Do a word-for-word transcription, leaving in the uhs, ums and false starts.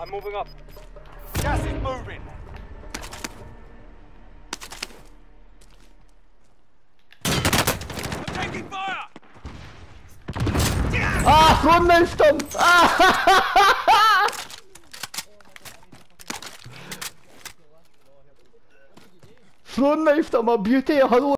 I'm moving up. Gas is moving. I'm taking fire. 아 존나 스톰. 아 존나 스톰. 아 뮤테야 하루